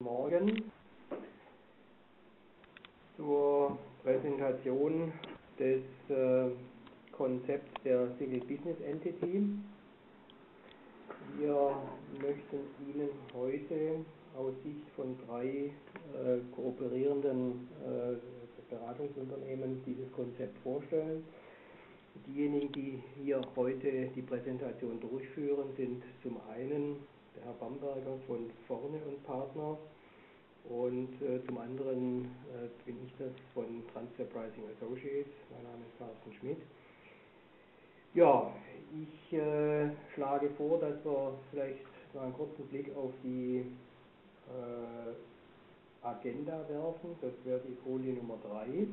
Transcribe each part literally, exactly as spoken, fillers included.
Morgen zur Präsentation des äh, Konzepts der Single Business Entity. Wir möchten Ihnen heute aus Sicht von drei äh, kooperierenden äh, Beratungsunternehmen dieses Konzept vorstellen. Diejenigen, die hier heute die Präsentation durchführen, sind zum einen der Herr Bamberger von Vorne und Partner und äh, zum anderen äh, bin ich das von Transfer Pricing Associates. Mein Name ist Carsten Schmidt. Ja, ich äh, schlage vor, dass wir vielleicht mal einen kurzen Blick auf die äh, Agenda werfen. Das wäre die Folie Nummer drei.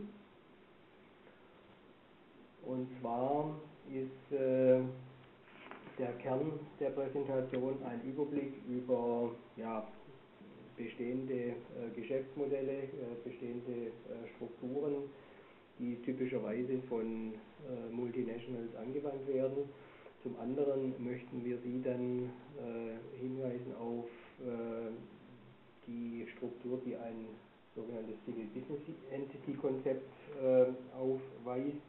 Und zwar ist äh, der Kern der Präsentation ein Überblick über ja, bestehende äh, Geschäftsmodelle, äh, bestehende äh, Strukturen, die typischerweise von äh, Multinationals angewandt werden. Zum anderen möchten wir Sie dann äh, hinweisen auf äh, die Struktur, die ein sogenanntes Single Business Entity Konzept äh, aufweist.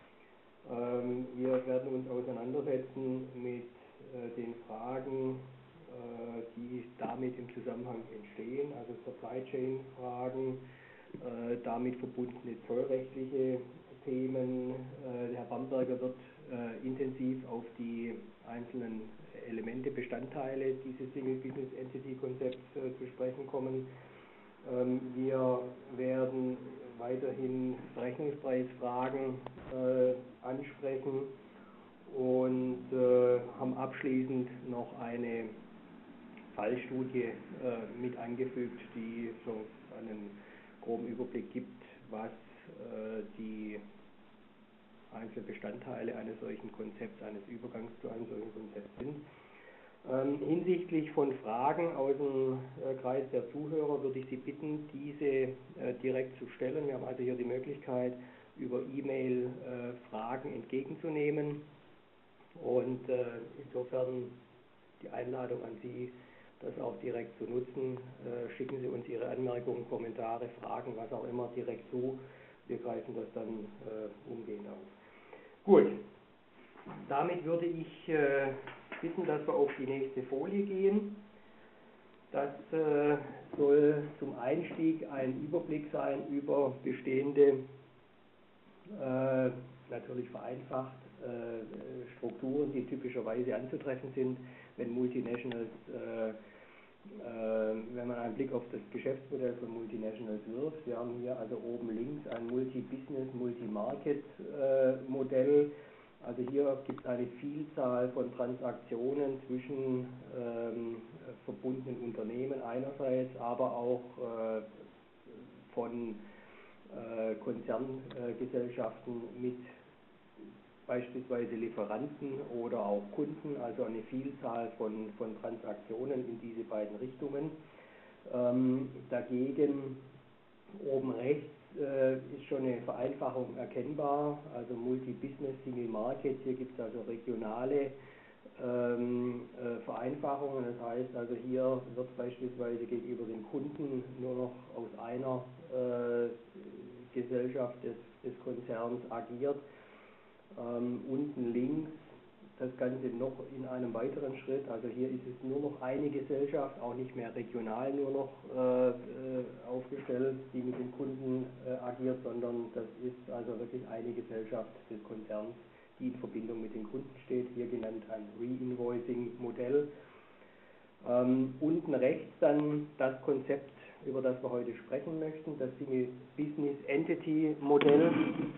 Ähm, wir werden uns auseinandersetzen mit äh, den Fragen, äh, die damit im Zusammenhang entstehen, also Supply Chain Fragen, äh, damit verbundene zollrechtliche Themen. Äh, Herr Bamberger wird äh, intensiv auf die einzelnen Elemente, Bestandteile dieses Single Business Entity Konzepts äh, zu sprechen kommen. Ähm, wir werden weiterhin Rechnungspreisfragen äh, ansprechen und äh, haben abschließend noch eine Fallstudie äh, mit angefügt, die so einen groben Überblick gibt, was äh, die einzelnen Bestandteile eines solchen Konzepts, eines Übergangs zu einem solchen Konzept sind. Ähm, hinsichtlich von Fragen aus dem äh, Kreis der Zuhörer würde ich Sie bitten, diese äh, direkt zu stellen. Wir haben also hier die Möglichkeit, über E-Mail äh, Fragen entgegenzunehmen und äh, insofern die Einladung an Sie, das auch direkt zu nutzen. Äh, schicken Sie uns Ihre Anmerkungen, Kommentare, Fragen, was auch immer direkt zu. Wir greifen das dann äh, umgehend auf. Gut, damit würde ich äh, bitten, dass wir auf die nächste Folie gehen. Das äh, soll zum Einstieg ein Überblick sein über bestehende, äh, natürlich vereinfacht, äh, Strukturen, die typischerweise anzutreffen sind, wenn Multinationals, äh, äh, wenn man einen Blick auf das Geschäftsmodell von Multinationals wirft. Wir haben hier also oben links ein Multi-Business, Multi-Market-Modell. Äh, Also hier gibt es eine Vielzahl von Transaktionen zwischen ähm, verbundenen Unternehmen einerseits, aber auch äh, von äh, Konzerngesellschaften äh, mit beispielsweise Lieferanten oder auch Kunden, also eine Vielzahl von, von Transaktionen in diese beiden Richtungen. Ähm, dagegen oben rechts äh, ist schon eine Vereinfachung erkennbar, also Multi-Business, Single Market, hier gibt es also regionale ähm, äh, Vereinfachungen, das heißt also hier wird beispielsweise gegenüber den Kunden nur noch aus einer äh, Gesellschaft des, des Konzerns agiert. Ähm, unten links das Ganze noch in einem weiteren Schritt, also hier ist es nur noch eine Gesellschaft, auch nicht mehr regional nur noch äh, aufgestellt, die mit dem Kunden äh, agiert, sondern das ist also wirklich eine Gesellschaft des Konzerns, die in Verbindung mit den Kunden steht, hier genannt ein Reinvoicing-Modell. Ähm, unten rechts dann das Konzept, über das wir heute sprechen möchten, das Single Business Entity Modell.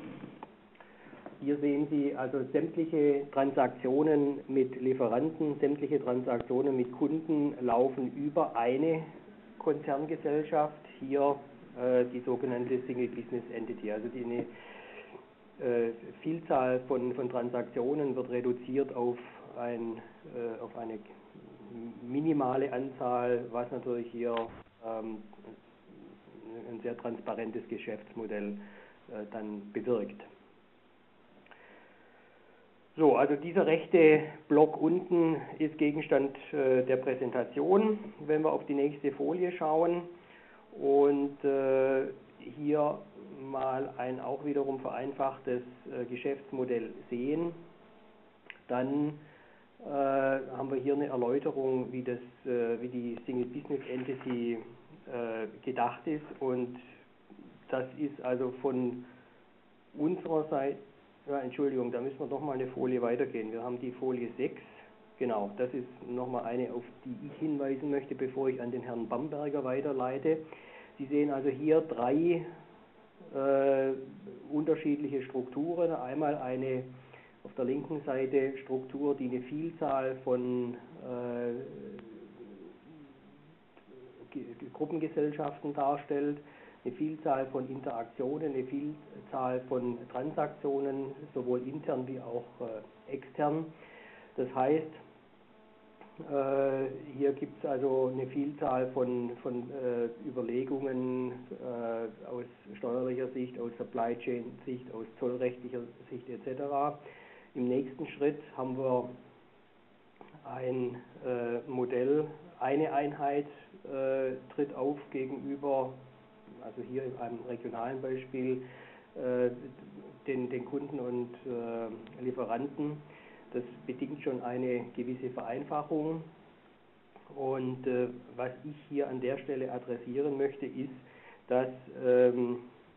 Hier sehen Sie also sämtliche Transaktionen mit Lieferanten, sämtliche Transaktionen mit Kunden laufen über eine Konzerngesellschaft, hier äh, die sogenannte Single Business Entity. Also die eine äh, Vielzahl von, von Transaktionen wird reduziert auf, ein, äh, auf eine minimale Anzahl, was natürlich hier ähm, ein sehr transparentes Geschäftsmodell äh, dann bewirkt. So, also dieser rechte Block unten ist Gegenstand äh, der Präsentation, wenn wir auf die nächste Folie schauen und äh, hier mal ein auch wiederum vereinfachtes äh, Geschäftsmodell sehen, dann äh, haben wir hier eine Erläuterung, wie, das, äh, wie die Single Business Entity äh, gedacht ist, und das ist also von unserer Seite. Ja, Entschuldigung, da müssen wir noch mal eine Folie weitergehen. Wir haben die Folie sechs. Genau, das ist nochmal eine, auf die ich hinweisen möchte, bevor ich an den Herrn Bamberger weiterleite. Sie sehen also hier drei äh, unterschiedliche Strukturen. Einmal eine auf der linken Seite Struktur, die eine Vielzahl von äh, Gruppengesellschaften darstellt, eine Vielzahl von Interaktionen, eine Vielzahl von Transaktionen, sowohl intern wie auch äh, extern. Das heißt, äh, hier gibt es also eine Vielzahl von, von äh, Überlegungen äh, aus steuerlicher Sicht, aus Supply Chain Sicht, aus zollrechtlicher Sicht et cetera. Im nächsten Schritt haben wir ein äh, Modell, eine Einheit äh, tritt auf gegenüber, also hier in einem regionalen Beispiel, äh, den, den Kunden und äh, Lieferanten. Das bedingt schon eine gewisse Vereinfachung. Und äh, was ich hier an der Stelle adressieren möchte, ist, dass ähm,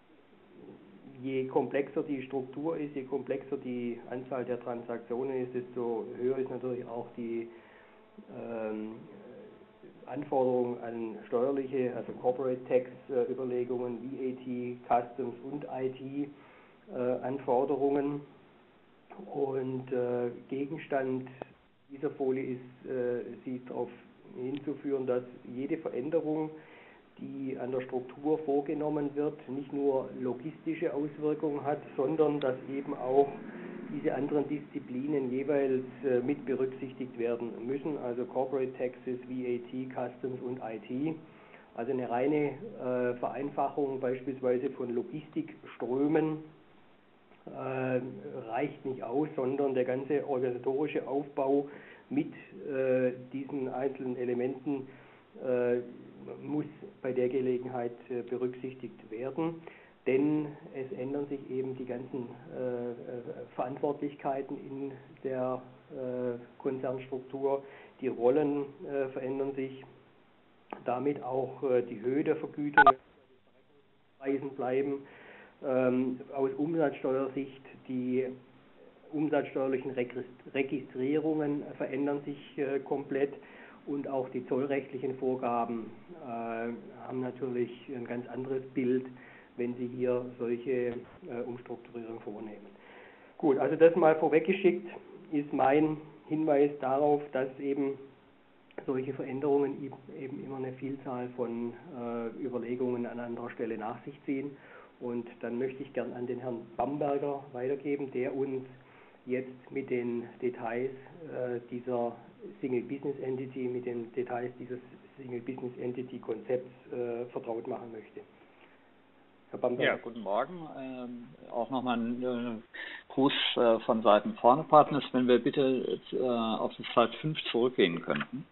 je komplexer die Struktur ist, je komplexer die Anzahl der Transaktionen ist, desto höher ist natürlich auch die ähm, Anforderungen an steuerliche, also Corporate Tax äh, Überlegungen, V A T, Customs und I T äh, Anforderungen. Und äh, Gegenstand dieser Folie ist, äh, sie darauf hinzuführen, dass jede Veränderung, die an der Struktur vorgenommen wird, nicht nur logistische Auswirkungen hat, sondern dass eben auch diese anderen Disziplinen jeweils äh, mit berücksichtigt werden müssen, also Corporate Taxes, V A T, Customs und I T. Also eine reine äh, Vereinfachung beispielsweise von Logistikströmen äh, reicht nicht aus, sondern der ganze organisatorische Aufbau mit äh, diesen einzelnen Elementen äh, muss bei der Gelegenheit äh, berücksichtigt werden. Denn es ändern sich eben die ganzen äh, Verantwortlichkeiten in der äh, Konzernstruktur, die Rollen äh, verändern sich, damit auch äh, die Höhe der Vergütungen Preisen bleiben. Ähm, aus Umsatzsteuersicht, die umsatzsteuerlichen Registrierungen verändern sich äh, komplett, und auch die zollrechtlichen Vorgaben äh, haben natürlich ein ganz anderes Bild, wenn Sie hier solche äh, Umstrukturierungen vornehmen. Gut, also das mal vorweggeschickt ist mein Hinweis darauf, dass eben solche Veränderungen eben immer eine Vielzahl von äh, Überlegungen an anderer Stelle nach sich ziehen. Und dann möchte ich gern an den Herrn Bamberger weitergeben, der uns jetzt mit den Details äh, dieser Single Business Entity, mit den Details dieses Single Business Entity Konzepts äh, vertraut machen möchte. Herr Bamberger. Ja, guten Morgen. Ähm, auch nochmal ein äh, Gruß äh, von Seiten Vorne Partners, wenn wir bitte äh, auf die Slide fünf zurückgehen könnten.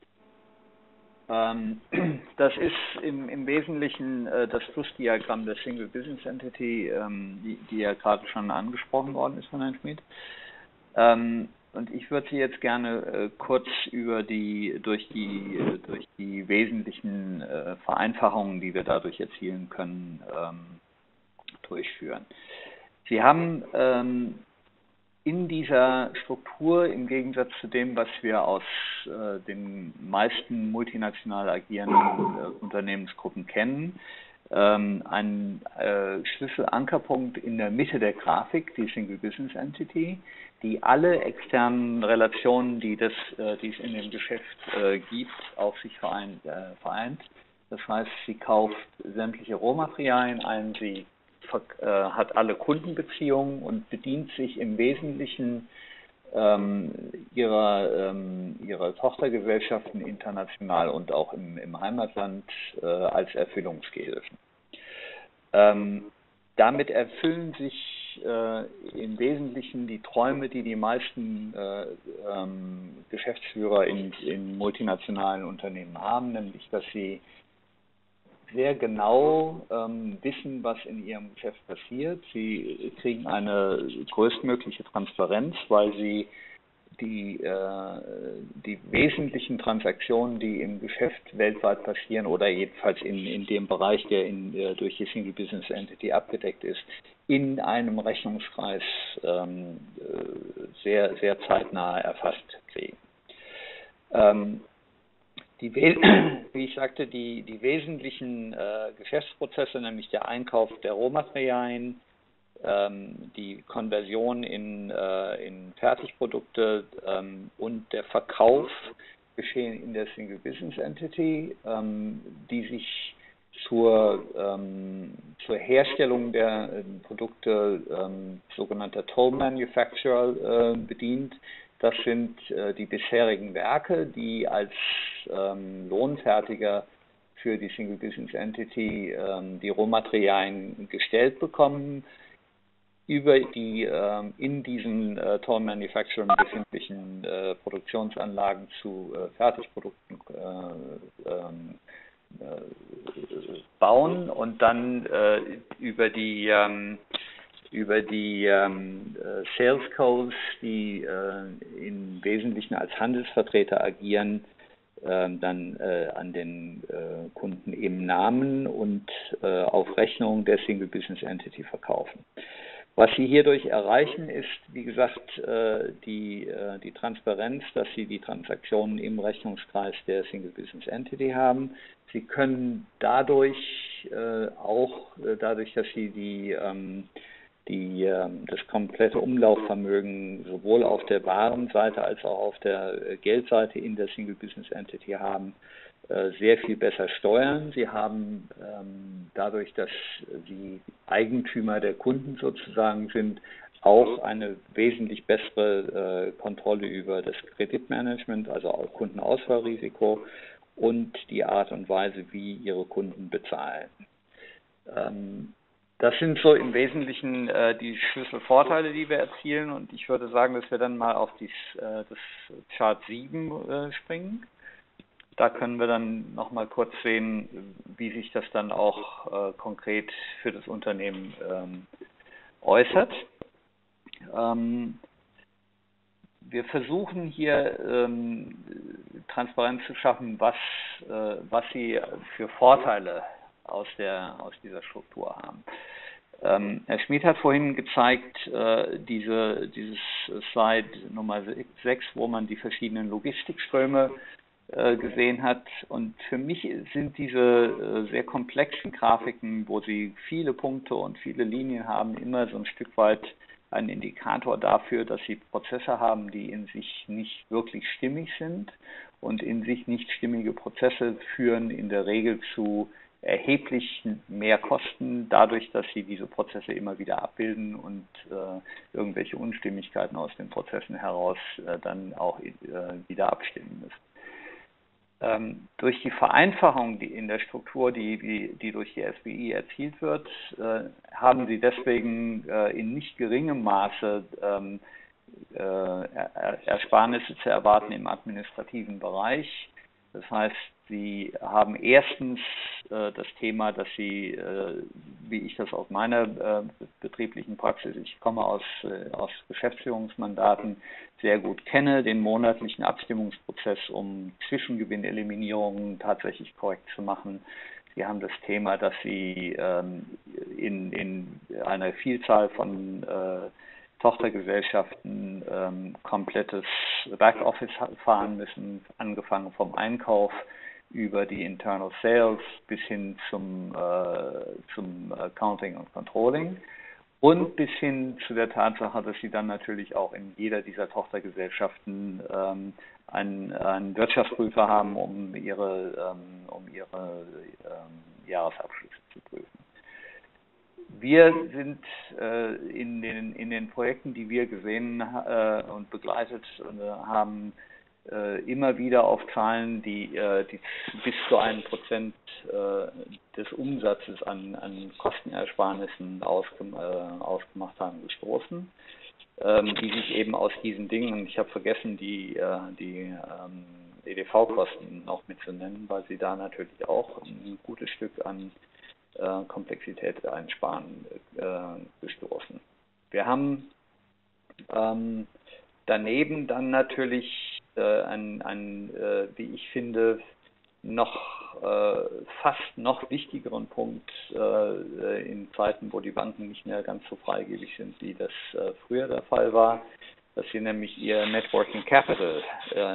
Ähm, das ist im, im Wesentlichen äh, das Flussdiagramm der Single Business Entity, ähm, die, die ja gerade schon angesprochen worden ist von Herrn Schmidt. Ähm, und ich würde Sie jetzt gerne äh, kurz über die durch die äh, durch die wesentlichen äh, Vereinfachungen, die wir dadurch erzielen können, ähm, durchführen. Sie haben ähm, in dieser Struktur, im Gegensatz zu dem, was wir aus äh, den meisten multinational agierenden äh, Unternehmensgruppen kennen, ähm, einen äh, Schlüsselankerpunkt in der Mitte der Grafik, die Single Business Entity, die alle externen Relationen, die, das, äh, die es in dem Geschäft äh, gibt, auf sich vereint, äh, vereint. Das heißt, sie kauft sämtliche Rohmaterialien ein, sie hat alle Kundenbeziehungen und bedient sich im Wesentlichen ähm, ihrer, ähm, ihrer Tochtergesellschaften international und auch im, im Heimatland äh, als Erfüllungsgehilfen. Ähm, damit erfüllen sich äh, im Wesentlichen die Träume, die die meisten äh, ähm, Geschäftsführer in, in multinationalen Unternehmen haben, nämlich dass sie sehr genau ähm, wissen, was in ihrem Geschäft passiert. Sie kriegen eine größtmögliche Transparenz, weil sie die, äh, die wesentlichen Transaktionen, die im Geschäft weltweit passieren oder jedenfalls in, in dem Bereich, der in, äh, durch die Single Business Entity abgedeckt ist, in einem Rechnungskreis ähm, sehr, sehr zeitnah erfasst kriegen. Ähm, die, wie ich sagte, die, die wesentlichen äh, Geschäftsprozesse, nämlich der Einkauf der Rohmaterialien, die Konversion in, äh, in Fertigprodukte ähm, und der Verkauf geschehen in der Single Business Entity, ähm, die sich zur, ähm, zur Herstellung der äh, Produkte ähm, sogenannter Toll Manufacturer äh, bedient. Das sind äh, die bisherigen Werke, die als ähm, Lohnfertiger für die Single Business Entity ähm, die Rohmaterialien gestellt bekommen, über die äh, in diesen äh, Toll Manufacturing befindlichen äh, Produktionsanlagen zu äh, Fertigprodukten äh, ähm, äh, bauen und dann äh, über die ähm, über die ähm, äh, Sales Codes, die äh, im Wesentlichen als Handelsvertreter agieren, äh, dann äh, an den äh, Kunden im Namen und äh, auf Rechnung der Single Business Entity verkaufen. Was Sie hierdurch erreichen, ist, wie gesagt, die, die Transparenz, dass Sie die Transaktionen im Rechnungskreis der Single Business Entity haben. Sie können dadurch auch, dadurch, dass Sie die, die, das komplette Umlaufvermögen sowohl auf der Warenseite als auch auf der Geldseite in der Single Business Entity haben, sehr viel besser steuern. Sie haben ähm, dadurch, dass Sie Eigentümer der Kunden sozusagen sind, auch eine wesentlich bessere äh, Kontrolle über das Kreditmanagement, also auch Kundenausfallrisiko und die Art und Weise, wie Ihre Kunden bezahlen. Ähm, das sind so im Wesentlichen äh, die Schlüsselvorteile, die wir erzielen, und ich würde sagen, dass wir dann mal auf dies, äh, das Chart sieben äh, springen. Da können wir dann noch mal kurz sehen, wie sich das dann auch äh, konkret für das Unternehmen ähm, äußert. Ähm, wir versuchen hier ähm, Transparenz zu schaffen, was, äh, was Sie für Vorteile aus, der, aus dieser Struktur haben. Ähm, Herr Schmid hat vorhin gezeigt, äh, diese, dieses Slide Nummer sechs, wo man die verschiedenen Logistikströme gesehen hat. Und für mich sind diese sehr komplexen Grafiken, wo Sie viele Punkte und viele Linien haben, immer so ein Stück weit ein Indikator dafür, dass Sie Prozesse haben, die in sich nicht wirklich stimmig sind, und in sich nicht stimmige Prozesse führen in der Regel zu erheblich mehr Kosten, dadurch, dass Sie diese Prozesse immer wieder abbilden und äh, irgendwelche Unstimmigkeiten aus den Prozessen heraus äh, dann auch äh, wieder abstimmen müssen. Ähm, durch die Vereinfachung die in der Struktur, die, die, die durch die S B I erzielt wird, äh, haben Sie deswegen äh, in nicht geringem Maße ähm, äh, er, Ersparnisse zu erwarten im administrativen Bereich. Das heißt, Sie haben erstens äh, das Thema, dass Sie, äh, wie ich das aus meiner äh, betrieblichen Praxis, ich komme aus, äh, aus Geschäftsführungsmandaten, sehr gut kenne, den monatlichen Abstimmungsprozess, um Zwischengewinneliminierungen tatsächlich korrekt zu machen. Sie haben das Thema, dass Sie ähm, in, in einer Vielzahl von äh, Tochtergesellschaften ähm, komplettes Backoffice fahren müssen, angefangen vom Einkauf über die Internal Sales bis hin zum, äh, zum Accounting und Controlling und bis hin zu der Tatsache, dass Sie dann natürlich auch in jeder dieser Tochtergesellschaften ähm, einen, einen Wirtschaftsprüfer haben, um ihre, ähm, um ihre ähm, Jahresabschlüsse zu prüfen. Wir sind äh, in, den, in den Projekten, die wir gesehen äh, und begleitet äh, haben, äh, immer wieder auf Zahlen, die, äh, die bis zu einem Prozent äh, des Umsatzes an, an Kostenersparnissen ausgem äh, ausgemacht haben, gestoßen, ähm, die sich eben aus diesen Dingen, ich habe vergessen, die, äh, die ähm, E D V-Kosten auch mitzunennen, weil sie da natürlich auch ein gutes Stück an äh, Komplexität einsparen äh, gestoßen. Wir haben ähm, daneben dann natürlich äh, ein, ein äh, wie ich finde, noch äh, fast noch wichtigeren Punkt äh, in Zeiten, wo die Banken nicht mehr ganz so freigebig sind, wie das äh, früher der Fall war, dass sie nämlich ihr Net Working Capital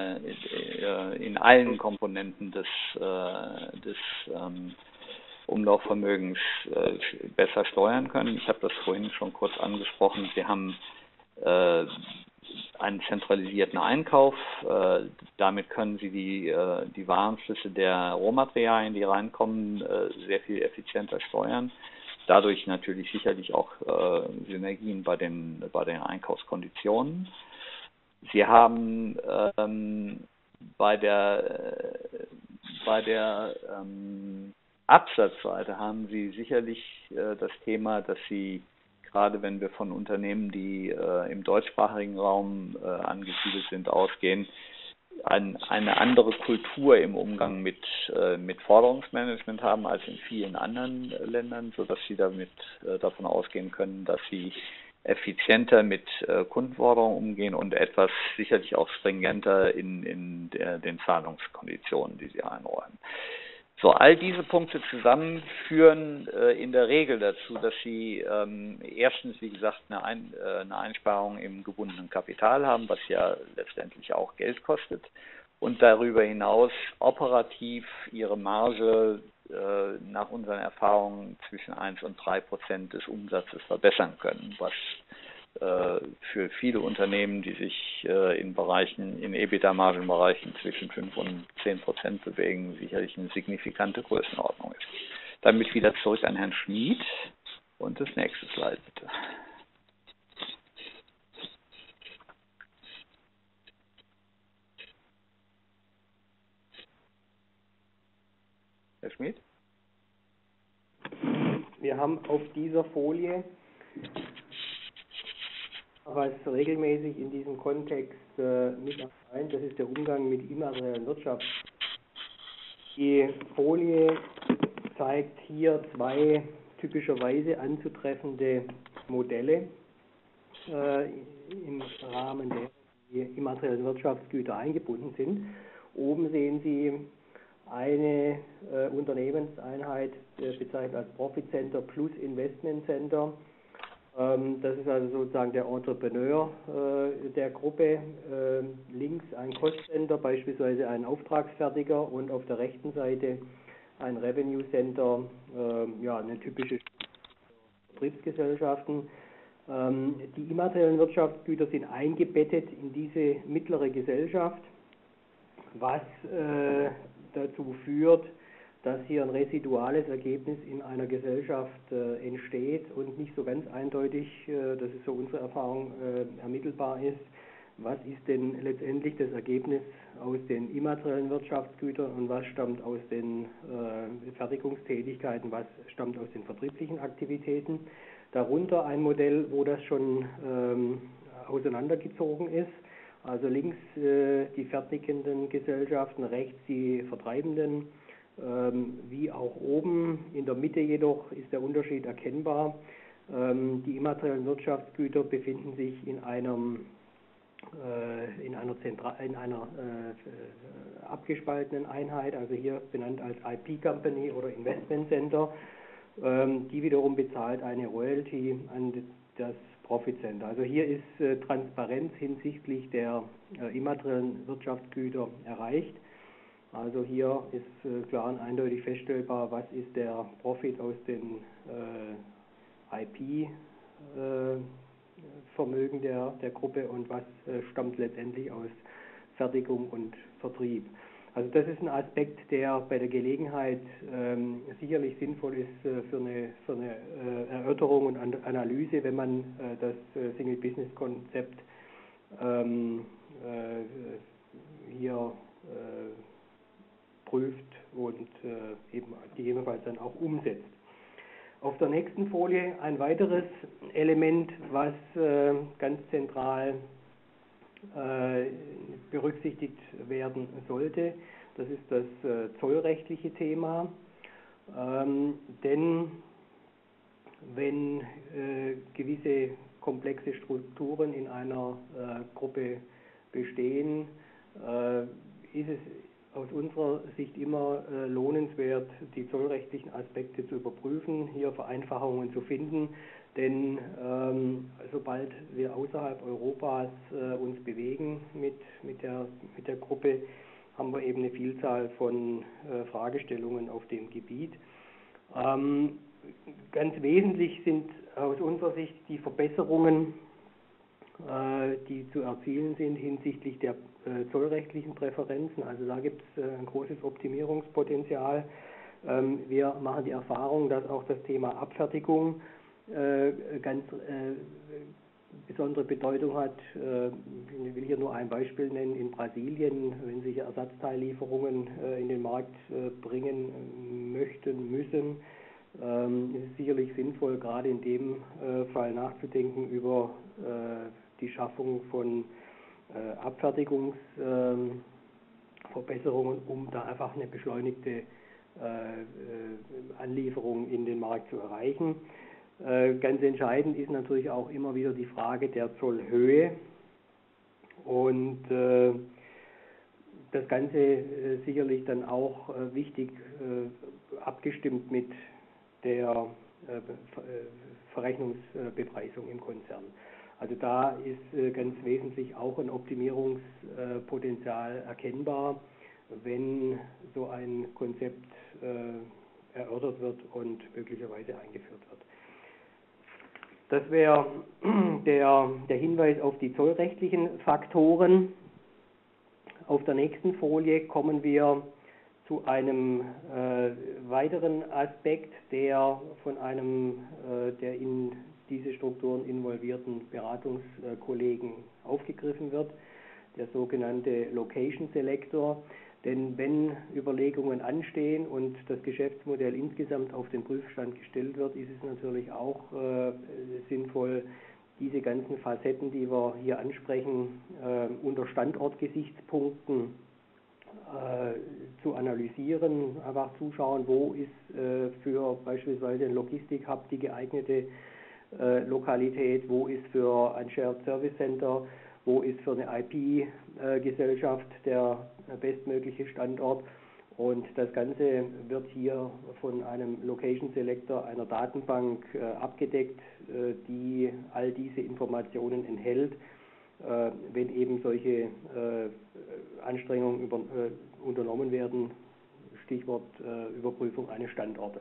äh, in allen Komponenten des, äh, des ähm, Umlaufvermögens äh, besser steuern können. Ich habe das vorhin schon kurz angesprochen. Wir haben äh, einen zentralisierten Einkauf. Äh, damit können Sie die, äh, die Warenflüsse der Rohmaterialien, die reinkommen, äh, sehr viel effizienter steuern. Dadurch natürlich sicherlich auch äh, Synergien bei den, bei den Einkaufskonditionen. Sie haben ähm, bei der, äh, bei der ähm, Absatzseite haben Sie sicherlich äh, das Thema, dass Sie, gerade wenn wir von Unternehmen, die äh, im deutschsprachigen Raum äh, angesiedelt sind, ausgehen, ein, eine andere Kultur im Umgang mit, äh, mit Forderungsmanagement haben als in vielen anderen äh, Ländern, sodass Sie damit äh, davon ausgehen können, dass Sie effizienter mit äh, Kundenforderungen umgehen und etwas sicherlich auch stringenter in, in der, den Zahlungskonditionen, die Sie einräumen. So, all diese Punkte zusammen führen äh, in der Regel dazu, dass Sie ähm, erstens, wie gesagt, eine, Ein äh, eine Einsparung im gebundenen Kapital haben, was ja letztendlich auch Geld kostet, und darüber hinaus operativ Ihre Marge äh, nach unseren Erfahrungen zwischen eins und drei Prozent des Umsatzes verbessern können, was für viele Unternehmen, die sich äh, in Bereichen, in EBITDA-Margenbereichen zwischen fünf und zehn Prozent bewegen, sicherlich eine signifikante Größenordnung ist. Damit wieder zurück an Herrn Schmid und das nächste Slide bitte. Herr Schmid? Wir haben auf dieser Folie, was regelmäßig in diesem Kontext äh, mit erscheint, das ist der Umgang mit immateriellen Wirtschaft. Die Folie zeigt hier zwei typischerweise anzutreffende Modelle äh, im Rahmen der die immateriellen Wirtschaftsgüter eingebunden sind. Oben sehen Sie eine äh, Unternehmenseinheit, äh, bezeichnet als Profit Center plus Investment Center. Das ist also sozusagen der Entrepreneur äh, der Gruppe. Äh, links ein Cost Center, beispielsweise ein Auftragsfertiger, und auf der rechten Seite ein Revenue Center, äh, ja, eine typische Betriebsgesellschaften. Ähm, die immateriellen Wirtschaftsgüter sind eingebettet in diese mittlere Gesellschaft, was äh, dazu führt, dass hier ein residuales Ergebnis in einer Gesellschaft äh, entsteht und nicht so ganz eindeutig, äh, das ist so unsere Erfahrung, äh, ermittelbar ist, was ist denn letztendlich das Ergebnis aus den immateriellen Wirtschaftsgütern und was stammt aus den äh, Fertigungstätigkeiten, was stammt aus den vertrieblichen Aktivitäten. Darunter ein Modell, wo das schon ähm, auseinandergezogen ist. Also links äh, die fertigenden Gesellschaften, rechts die vertreibenden. Ähm, wie auch oben. In der Mitte jedoch ist der Unterschied erkennbar. Ähm, die immateriellen Wirtschaftsgüter befinden sich in einem äh, in einer, Zentra in einer äh, abgespaltenen Einheit, also hier benannt als I P Company oder Investment Center. Ähm, die wiederum bezahlt eine Royalty an das Profit Center. Also hier ist äh, Transparenz hinsichtlich der äh, immateriellen Wirtschaftsgüter erreicht. Also hier ist äh, klar und eindeutig feststellbar, was ist der Profit aus den äh, I P-Vermögen äh, der, der Gruppe und was äh, stammt letztendlich aus Fertigung und Vertrieb. Also das ist ein Aspekt, der bei der Gelegenheit ähm, sicherlich sinnvoll ist äh, für eine, für eine äh, Erörterung und An Analyse, wenn man äh, das äh, Single-Business-Konzept ähm, äh, hier äh, prüft und äh, eben gegebenenfalls dann auch umsetzt. Auf der nächsten Folie ein weiteres Element, was äh, ganz zentral äh, berücksichtigt werden sollte. Das ist das äh, zollrechtliche Thema. Ähm, denn wenn äh, gewisse komplexe Strukturen in einer äh, Gruppe bestehen, äh, ist es aus unserer Sicht immer äh, lohnenswert, die zollrechtlichen Aspekte zu überprüfen, hier Vereinfachungen zu finden, denn ähm, sobald wir außerhalb Europas äh, uns bewegen mit, mit, der, mit der Gruppe, haben wir eben eine Vielzahl von äh, Fragestellungen auf dem Gebiet. Ähm, ganz wesentlich sind aus unserer Sicht die Verbesserungen, äh, die zu erzielen sind hinsichtlich der äh, zollrechtlichen Präferenzen. Also da gibt es äh, ein großes Optimierungspotenzial. Ähm, wir machen die Erfahrung, dass auch das Thema Abfertigung äh, ganz äh, besondere Bedeutung hat. Äh, ich will hier nur ein Beispiel nennen. In Brasilien, wenn sich Ersatzteillieferungen äh, in den Markt äh, bringen möchten, müssen, ähm, ist es sicherlich sinnvoll, gerade in dem äh, Fall nachzudenken über äh, die Schaffung von äh, Abfertigungsverbesserungen, äh, um da einfach eine beschleunigte äh, äh, Anlieferung in den Markt zu erreichen. Äh, ganz entscheidend ist natürlich auch immer wieder die Frage der Zollhöhe und äh, das Ganze äh, sicherlich dann auch äh, wichtig äh, abgestimmt mit der äh, Verrechnungsbepreisung im Konzern. Also da ist äh, ganz wesentlich auch ein Optimierungspotenzial erkennbar, wenn so ein Konzept äh, erörtert wird und möglicherweise eingeführt wird. Das wäre der, der Hinweis auf die zollrechtlichen Faktoren. Auf der nächsten Folie kommen wir zu einem äh, weiteren Aspekt, der von einem äh, der in diese Strukturen involvierten Beratungskollegen aufgegriffen wird, der sogenannte Location Selector. Denn wenn Überlegungen anstehen und das Geschäftsmodell insgesamt auf den Prüfstand gestellt wird, ist es natürlich auch äh, sinnvoll, diese ganzen Facetten, die wir hier ansprechen, äh, unter Standortgesichtspunkten äh, zu analysieren, einfach zuschauen, wo ist äh, für beispielsweise ein Logistik-Hub die geeignete äh, Lokalität, wo ist für ein Shared Service Center, wo ist für eine I P-Gesellschaft der bestmögliche Standort. Und das Ganze wird hier von einem Location Selector, einer Datenbank äh, abgedeckt, äh, die all diese Informationen enthält, äh, wenn eben solche äh, Anstrengungen über, äh, unternommen werden, Stichwort äh, Überprüfung eines Standortes.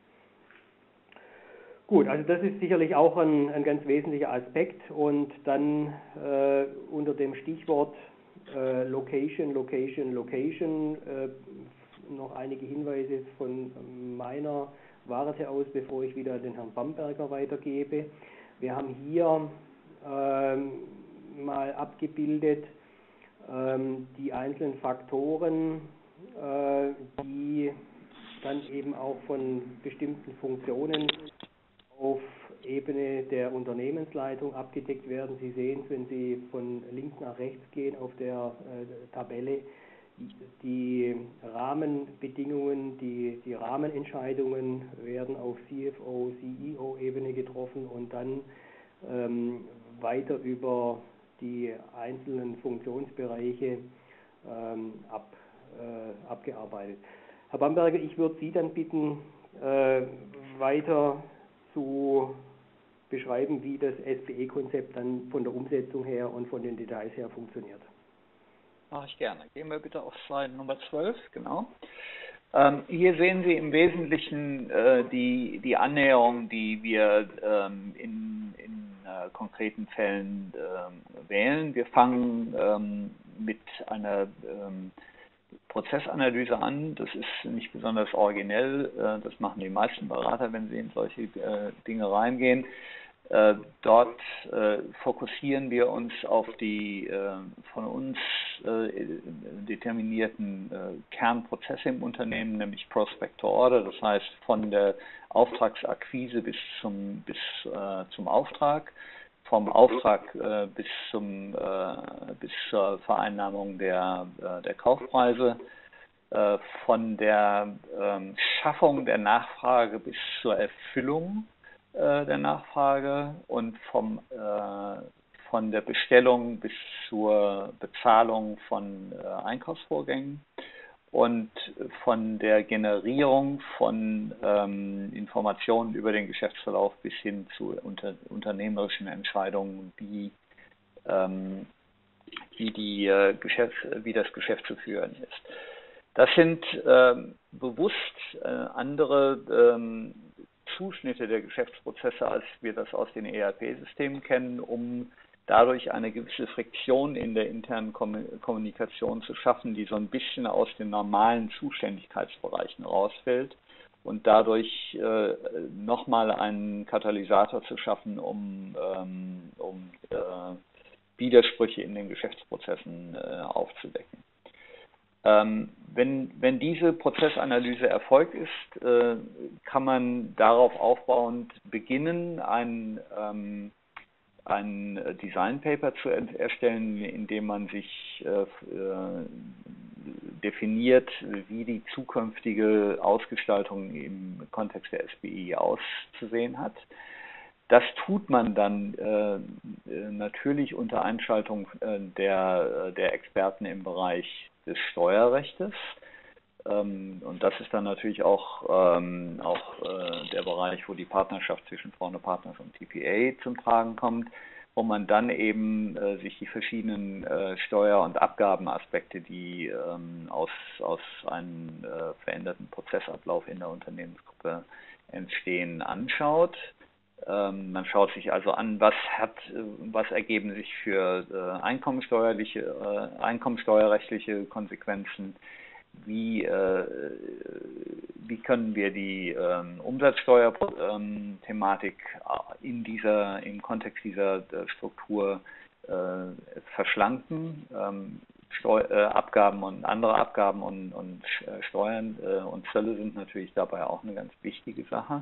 Gut, also das ist sicherlich auch ein, ein ganz wesentlicher Aspekt und dann äh, unter dem Stichwort äh, Location, Location, Location äh, noch einige Hinweise von meiner Warte aus, bevor ich wieder den Herrn Bamberger weitergebe. Wir haben hier ähm, mal abgebildet ähm, die einzelnen Faktoren, äh, die dann eben auch von bestimmten Funktionen auf Ebene der Unternehmensleitung abgedeckt werden. Sie sehen es, wenn Sie von links nach rechts gehen auf der äh, Tabelle, die Rahmenbedingungen, die, die Rahmenentscheidungen werden auf C F O, C E O-Ebene getroffen und dann ähm, weiter über die einzelnen Funktionsbereiche ähm, ab, äh, abgearbeitet. Herr Bamberger, ich würde Sie dann bitten, äh, weiter zu beschreiben, wie das S B E-Konzept dann von der Umsetzung her und von den Details her funktioniert. Mache ich gerne. Gehen wir bitte auf Slide Nummer zwölf, genau. Ähm, hier sehen Sie im Wesentlichen äh, die, die Annäherung, die wir ähm, in, in äh, konkreten Fällen äh, wählen. Wir fangen ähm, mit einer ähm, Prozessanalyse an. Das ist nicht besonders originell. Äh, das machen die meisten Berater, wenn sie in solche äh, Dinge reingehen. Äh, dort äh, fokussieren wir uns auf die äh, von uns äh, determinierten äh, Kernprozesse im Unternehmen, nämlich Prospect to Order, das heißt von der Auftragsakquise bis zum, bis, äh, zum Auftrag, vom Auftrag äh, bis, zum, äh, bis zur Vereinnahmung der, äh, der Kaufpreise, äh, von der ähm, Schaffung der Nachfrage bis zur Erfüllung der Nachfrage und vom, äh, von der Bestellung bis zur Bezahlung von äh, Einkaufsvorgängen und von der Generierung von ähm, Informationen über den Geschäftsverlauf bis hin zu unter, unternehmerischen Entscheidungen, wie, ähm, wie, die, äh, Geschäfts-, wie das Geschäft zu führen ist. Das sind äh, bewusst äh, andere ähm, Zuschnitte der Geschäftsprozesse, als wir das aus den E R P-Systemen kennen, um dadurch eine gewisse Friktion in der internen Kommunikation zu schaffen, die so ein bisschen aus den normalen Zuständigkeitsbereichen rausfällt und dadurch äh, nochmal einen Katalysator zu schaffen, um, ähm, um äh, Widersprüche in den Geschäftsprozessen äh, aufzudecken. Ähm, wenn, wenn diese Prozessanalyse erfolgt ist, äh, kann man darauf aufbauend beginnen, ein, ähm, ein Design Paper zu erstellen, in dem man sich äh, äh, definiert, wie die zukünftige Ausgestaltung im Kontext der S B I auszusehen hat. Das tut man dann äh, natürlich unter Einschaltung äh, der, der Experten im Bereich des Steuerrechtes. Ähm, und das ist dann natürlich auch, ähm, auch äh, der Bereich, wo die Partnerschaft zwischen Freude Partners und T P A zum Tragen kommt, wo man dann eben äh, sich die verschiedenen äh, Steuer- und Abgabenaspekte, die ähm, aus, aus einem äh, veränderten Prozessablauf in der Unternehmensgruppe entstehen, anschaut. Ähm, man schaut sich also an, was hat, was ergeben sich für äh, einkommensteuerliche, äh, einkommensteuerrechtliche Konsequenzen, wie, äh, wie können wir die äh, Umsatzsteuerthematik äh, in dieser, im Kontext dieser äh, Struktur äh, verschlanken. Ähm, Steu äh, Abgaben und andere Abgaben und, und äh, Steuern äh, und Zölle sind natürlich dabei auch eine ganz wichtige Sache.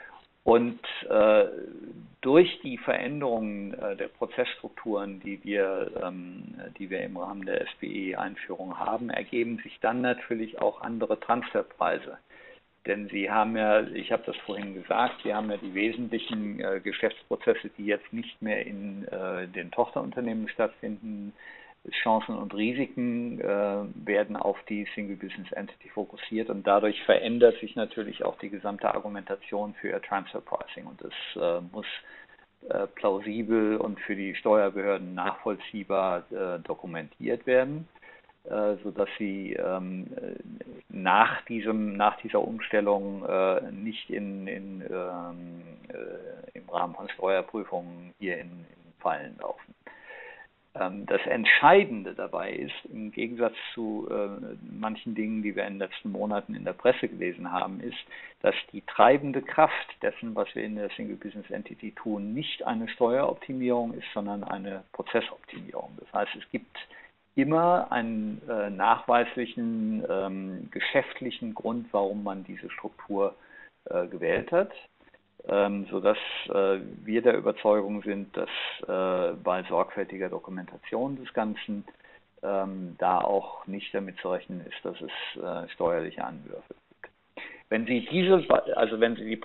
Und äh, durch die Veränderungen äh, der Prozessstrukturen, die wir, ähm, die wir im Rahmen der S B E-Einführung haben, ergeben sich dann natürlich auch andere Transferpreise. Denn Sie haben ja, ich habe das vorhin gesagt, Sie haben ja die wesentlichen äh, Geschäftsprozesse, die jetzt nicht mehr in äh, den Tochterunternehmen stattfinden. Chancen und Risiken äh, werden auf die Single Business Entity fokussiert und dadurch verändert sich natürlich auch die gesamte Argumentation für Ihr Transfer Pricing und es äh, muss äh, plausibel und für die Steuerbehörden nachvollziehbar äh, dokumentiert werden, äh, sodass sie ähm, nach diesem nach dieser Umstellung äh, nicht in, in ähm, äh, im Rahmen von Steuerprüfungen hier in, in Fallen laufen. Das Entscheidende dabei ist, im Gegensatz zu äh, manchen Dingen, die wir in den letzten Monaten in der Presse gelesen haben, ist, dass die treibende Kraft dessen, was wir in der Single Business Entity tun, nicht eine Steueroptimierung ist, sondern eine Prozessoptimierung. Das heißt, es gibt immer einen äh, nachweislichen ähm, geschäftlichen Grund, warum man diese Struktur äh, gewählt hat. Ähm, sodass äh, wir der Überzeugung sind, dass äh, bei sorgfältiger Dokumentation des Ganzen ähm, da auch nicht damit zu rechnen ist, dass es äh, steuerliche Anwürfe gibt. Wenn Sie diese, also wenn Sie die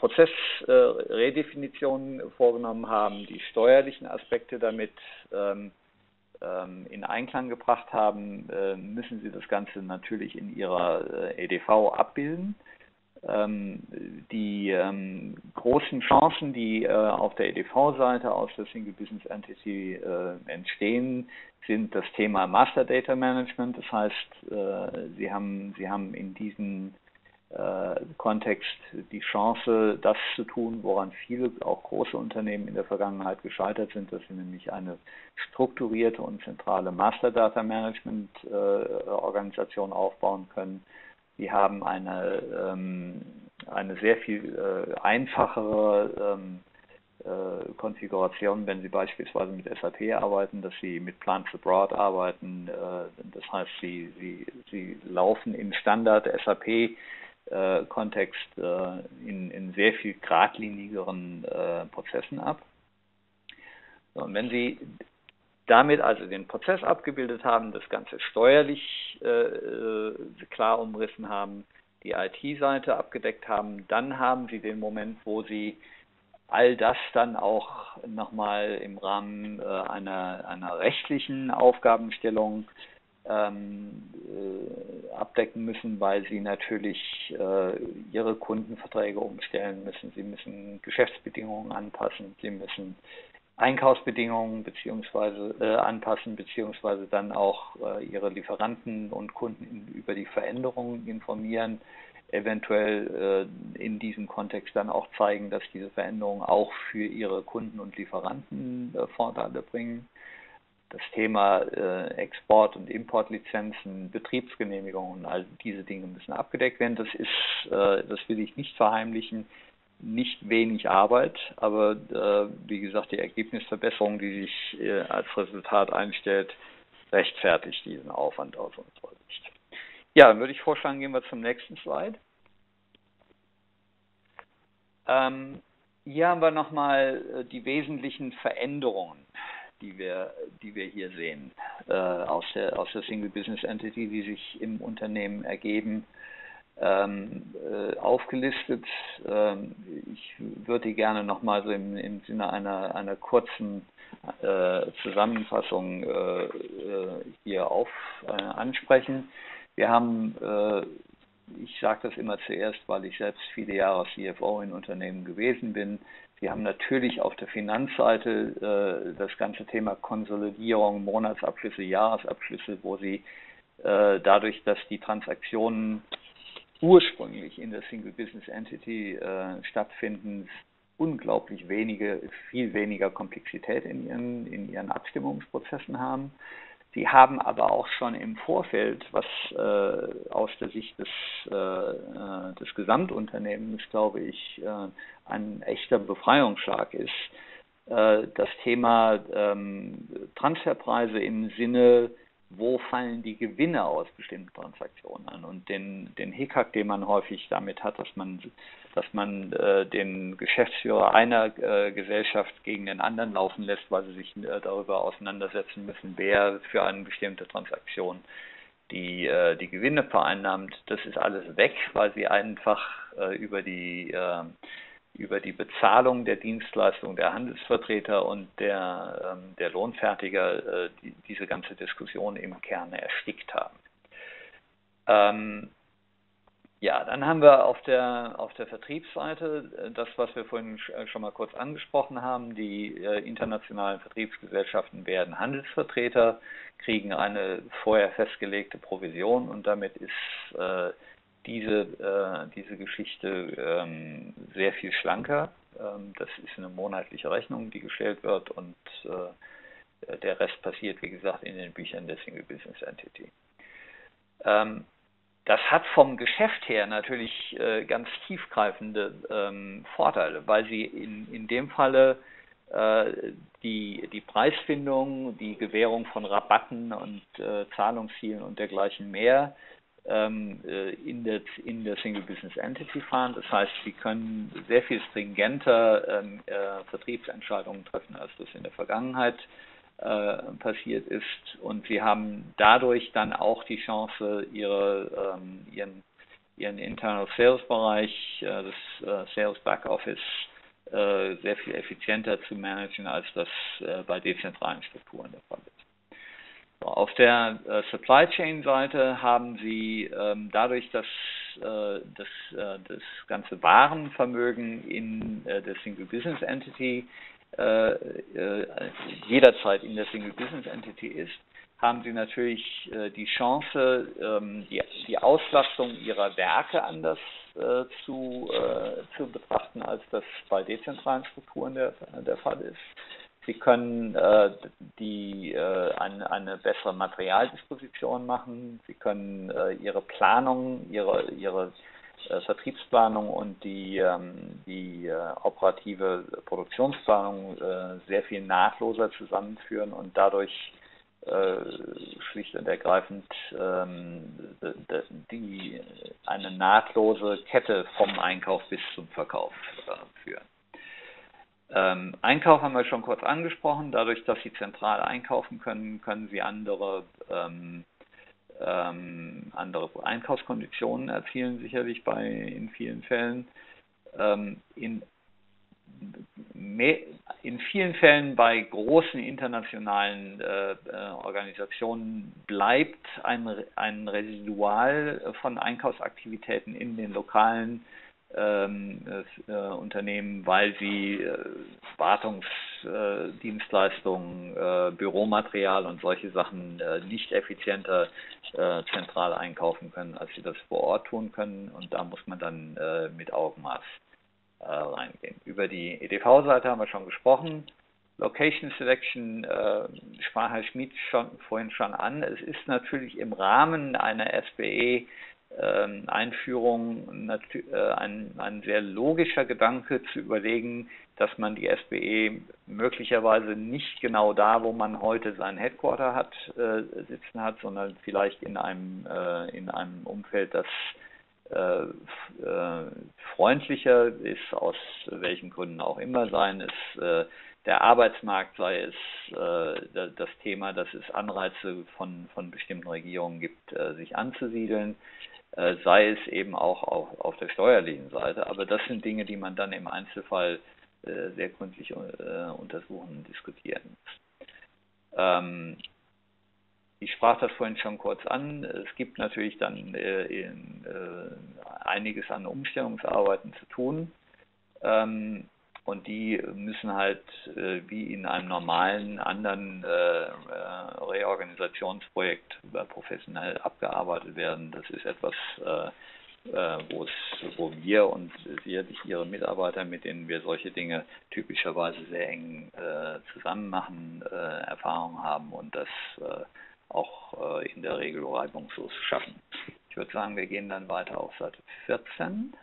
Prozessredefinitionen äh, vorgenommen haben, die steuerlichen Aspekte damit ähm, ähm, in Einklang gebracht haben, äh, müssen Sie das Ganze natürlich in Ihrer äh, E D V abbilden. Die ähm, großen Chancen, die äh, auf der E D V-Seite aus der Single Business Entity äh, entstehen, sind das Thema Master Data Management. Das heißt, äh, Sie haben, Sie haben in diesem äh, Kontext die Chance, das zu tun, woran viele, auch große Unternehmen in der Vergangenheit gescheitert sind, dass sie nämlich eine strukturierte und zentrale Master Data Management äh, Organisation aufbauen können. Sie haben eine, ähm, eine sehr viel äh, einfachere ähm, äh, Konfigurationen, wenn Sie beispielsweise mit S A P arbeiten, dass Sie mit Plans Abroad arbeiten. Äh, das heißt, Sie, Sie, Sie laufen im Standard S A P äh, Kontext äh, in, in sehr viel geradlinigeren äh, Prozessen ab. So, und wenn Sie damit also den Prozess abgebildet haben, das Ganze steuerlich äh, klar umrissen haben, die I T-Seite abgedeckt haben, dann haben Sie den Moment, wo Sie all das dann auch nochmal im Rahmen äh, einer, einer rechtlichen Aufgabenstellung ähm, äh, abdecken müssen, weil Sie natürlich äh, Ihre Kundenverträge umstellen müssen. Sie müssen Geschäftsbedingungen anpassen, Sie müssen Einkaufsbedingungen beziehungsweise äh, anpassen, beziehungsweise dann auch äh, Ihre Lieferanten und Kunden in, über die Veränderungen informieren, eventuell äh, in diesem Kontext dann auch zeigen, dass diese Veränderungen auch für Ihre Kunden und Lieferanten äh, Vorteile bringen. Das Thema äh, Export- und Importlizenzen, Betriebsgenehmigungen, all diese Dinge müssen abgedeckt werden. Das ist, äh, das will ich nicht verheimlichen, nicht wenig Arbeit, aber äh, wie gesagt, die Ergebnisverbesserung, die sich äh, als Resultat einstellt, rechtfertigt diesen Aufwand aus unserer Sicht. Ja, dann würde ich vorschlagen, gehen wir zum nächsten Slide. Ähm, hier haben wir nochmal äh, die wesentlichen Veränderungen, die wir, die wir hier sehen, äh, aus der, aus der Single Business Entity, die sich im Unternehmen ergeben. Ähm, äh, aufgelistet. Ähm, ich würde die gerne nochmal so im, im Sinne einer, einer kurzen äh, Zusammenfassung äh, äh, hier auf äh, ansprechen. Wir haben, äh, ich sage das immer zuerst, weil ich selbst viele Jahre C F O in Unternehmen gewesen bin. Sie haben natürlich auf der Finanzseite äh, das ganze Thema Konsolidierung, Monatsabschlüsse, Jahresabschlüsse, wo Sie äh, dadurch, dass die Transaktionen ursprünglich in der Single Business Entity äh, stattfinden, unglaublich wenige, viel weniger Komplexität in ihren, in ihren Abstimmungsprozessen haben. Sie haben aber auch schon im Vorfeld, was äh, aus der Sicht des, äh, des Gesamtunternehmens, glaube ich, äh, ein echter Befreiungsschlag ist, äh, das Thema ähm, Transferpreise im Sinne, wo fallen die Gewinne aus bestimmten Transaktionen an, und den, den Hickhack, den man häufig damit hat, dass man, dass man äh, den Geschäftsführer einer äh, Gesellschaft gegen den anderen laufen lässt, weil sie sich äh, darüber auseinandersetzen müssen, wer für eine bestimmte Transaktion die, äh, die Gewinne vereinnahmt. Das ist alles weg, weil sie einfach äh, über die äh, über die Bezahlung der Dienstleistung der Handelsvertreter und der, ähm, der Lohnfertiger äh, die, diese ganze Diskussion im Kern erstickt haben. Ähm, ja, dann haben wir auf der, auf der Vertriebsseite das, was wir vorhin schon mal kurz angesprochen haben. Die äh, internationalen Vertriebsgesellschaften werden Handelsvertreter, kriegen eine vorher festgelegte Provision, und damit ist äh, diese, äh, diese Geschichte ähm, sehr viel schlanker. Ähm, das ist eine monatliche Rechnung, die gestellt wird, und äh, der Rest passiert, wie gesagt, in den Büchern der Single Business Entity. Ähm, das hat vom Geschäft her natürlich äh, ganz tiefgreifende ähm, Vorteile, weil sie in, in dem Falle äh, die, die Preisfindung, die Gewährung von Rabatten und äh, Zahlungszielen und dergleichen mehr in der, in der Single Business Entity fahren. Das heißt, Sie können sehr viel stringenter ähm, äh, Vertriebsentscheidungen treffen, als das in der Vergangenheit äh, passiert ist. Und Sie haben dadurch dann auch die Chance, ihre, ähm, ihren, ihren Internal Sales Bereich, äh, das äh, Sales Backoffice, äh, sehr viel effizienter zu managen, als das äh, bei dezentralen Strukturen der Fall ist. Auf der äh, Supply Chain Seite haben Sie ähm, dadurch, dass äh, das, äh, das ganze Warenvermögen in äh, der Single Business Entity äh, äh, jederzeit in der Single Business Entity ist, haben Sie natürlich äh, die Chance, ähm, die, die Auslastung Ihrer Werke anders äh, zu, äh, zu betrachten, als das bei dezentralen Strukturen der, der Fall ist. Sie können äh, die, äh, eine, eine bessere Materialdisposition machen. Sie können äh, Ihre Planung, Ihre, Ihre äh, Vertriebsplanung und die, ähm, die äh, operative Produktionsplanung äh, sehr viel nahtloser zusammenführen und dadurch äh, schlicht und ergreifend ähm, die, eine nahtlose Kette vom Einkauf bis zum Verkauf äh, führen. Ähm, Einkauf haben wir schon kurz angesprochen. Dadurch, dass Sie zentral einkaufen können, können Sie andere, ähm, ähm, andere Einkaufskonditionen erzielen, sicherlich bei in vielen Fällen. Ähm, in, in vielen Fällen bei großen internationalen äh, Organisationen bleibt ein, ein Residual von Einkaufsaktivitäten in den lokalen Ähm, äh, Unternehmen, weil sie äh, Wartungsdienstleistungen, äh, äh, Büromaterial und solche Sachen äh, nicht effizienter äh, zentral einkaufen können, als sie das vor Ort tun können. Und da muss man dann äh, mit Augenmaß äh, reingehen. Über die E D V-Seite haben wir schon gesprochen. Location Selection äh, sprach Herr Schmid schon, vorhin schon an. Es ist natürlich im Rahmen einer S B E Einführung ein, ein sehr logischer Gedanke zu überlegen, dass man die S B E möglicherweise nicht genau da, wo man heute sein Headquarter hat, äh, sitzen hat, sondern vielleicht in einem, äh, in einem Umfeld, das äh, äh, freundlicher ist, aus welchen Gründen auch immer, seien es äh, der Arbeitsmarkt, sei es äh, das Thema, dass es Anreize von, von bestimmten Regierungen gibt, äh, sich anzusiedeln, sei es eben auch auf, auf der steuerlichen Seite. Aber das sind Dinge, die man dann im Einzelfall äh, sehr gründlich äh, untersuchen und diskutieren muss. Ähm, ich sprach das vorhin schon kurz an. Es gibt natürlich dann äh, in, äh, einiges an Umstellungsarbeiten zu tun. Ähm, Und die müssen halt äh, wie in einem normalen anderen äh, Reorganisationsprojekt äh, professionell abgearbeitet werden. Das ist etwas, äh, äh, wo, es, wo wir und sicherlich Ihre Mitarbeiter, mit denen wir solche Dinge typischerweise sehr eng äh, zusammen machen, äh, Erfahrung haben und das äh, auch äh, in der Regel reibungslos schaffen. Ich würde sagen, wir gehen dann weiter auf Seite vierzehn.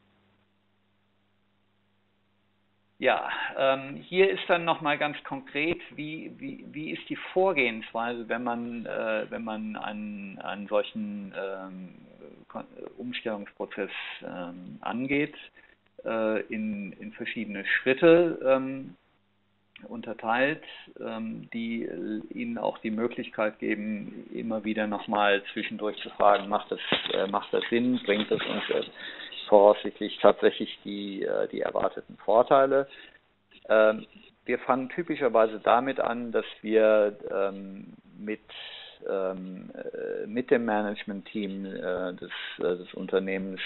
Ja, ähm, hier ist dann nochmal ganz konkret, wie, wie, wie ist die Vorgehensweise, wenn man, äh, wenn man einen, einen solchen ähm, Umstellungsprozess ähm, angeht, äh, in, in verschiedene Schritte ähm, unterteilt, ähm, die Ihnen auch die Möglichkeit geben, immer wieder nochmal zwischendurch zu fragen, macht das, äh, macht das Sinn, bringt das uns äh, voraussichtlich tatsächlich die, die erwarteten Vorteile. Ähm, wir fangen typischerweise damit an, dass wir ähm, mit, ähm, mit dem Management-Team äh, des, des Unternehmens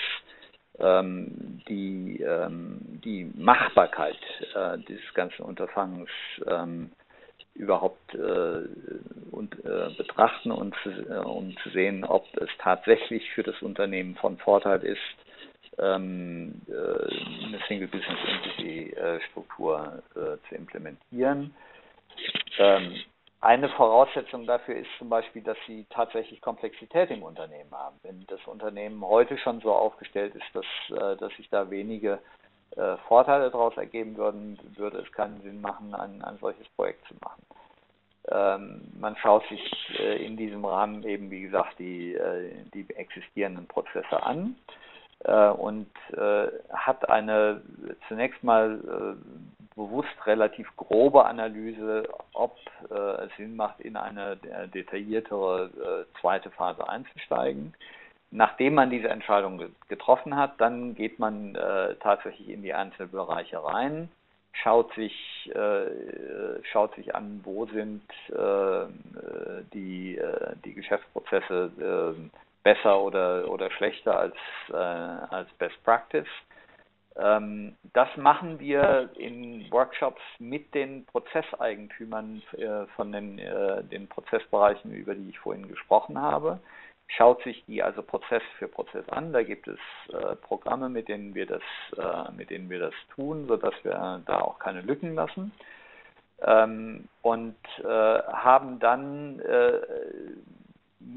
ähm, die, ähm, die Machbarkeit äh, dieses ganzen Unterfangens ähm, überhaupt äh, und, äh, betrachten und zu, äh, um zu sehen, ob es tatsächlich für das Unternehmen von Vorteil ist, eine Single Business Entity Struktur äh, zu implementieren. Ähm, eine Voraussetzung dafür ist zum Beispiel, dass Sie tatsächlich Komplexität im Unternehmen haben. Wenn das Unternehmen heute schon so aufgestellt ist, dass, äh, dass sich da wenige äh, Vorteile daraus ergeben würden, würde es keinen Sinn machen, ein, ein solches Projekt zu machen. Ähm, man schaut sich äh, in diesem Rahmen eben, wie gesagt, die, äh, die existierenden Prozesse an und äh, hat eine zunächst mal äh, bewusst relativ grobe Analyse, ob äh, es Sinn macht, in eine detailliertere äh, zweite Phase einzusteigen. Nachdem man diese Entscheidung ge getroffen hat, dann geht man äh, tatsächlich in die einzelnen Bereiche rein, schaut sich, äh, schaut sich an, wo sind äh, die, äh, die Geschäftsprozesse äh, besser oder, oder schlechter als, äh, als Best Practice. Ähm, das machen wir in Workshops mit den Prozesseigentümern äh, von den, äh, den Prozessbereichen, über die ich vorhin gesprochen habe. Schaut sich die also Prozess für Prozess an. Da gibt es äh, Programme, mit denen wir das, äh, mit denen wir das tun, sodass wir da auch keine Lücken lassen. Ähm, und äh, haben dann äh, mit, ihr,